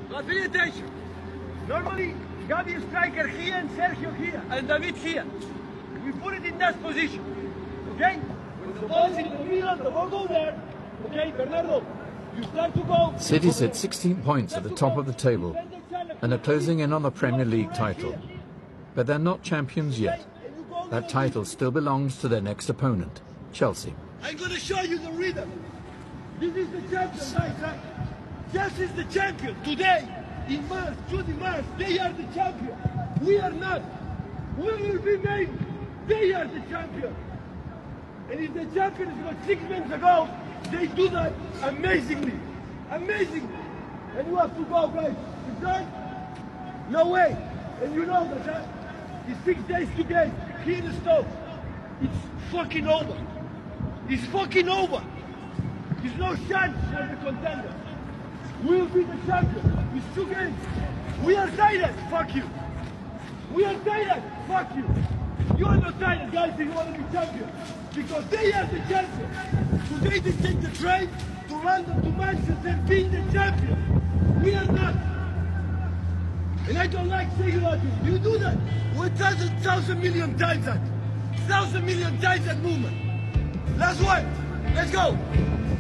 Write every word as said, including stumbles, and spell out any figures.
But pay attention. Normally, Gabi is striker here and Sergio here, and David here. We put it in that position, okay? When the ball is in the middle, the ball goes there. Okay, Bernardo, you start to go. City sit sixteen points at the top of the table and are closing in on the Premier League title. But they're not champions yet. That title still belongs to their next opponent, Chelsea. I'm going to show you the rhythm. This is the champion, guys, right? Chelsea is the champion. Today, in March, Judy March, they are the champion. We are not. We will be made. They are the champion. And if the champion is about six months ago, they do that amazingly. Amazingly. And you have to go, guys. It's done? No way. And you know that, huh? It's six days to game. Here in the Stoke. It's fucking over. It's fucking over. There's no chance for the contender. We'll be the champion. It's two games. We are tired. Fuck you. We are tired. Fuck you. You are not tired, guys, if you want to be champion. Because they are the champion. Today they take the train to London, to Manchester, being the champion. We are not. And I don't like saying that. You do that. We thousand, thousand million times that. Thousand million times that movement. Last one. Let's go.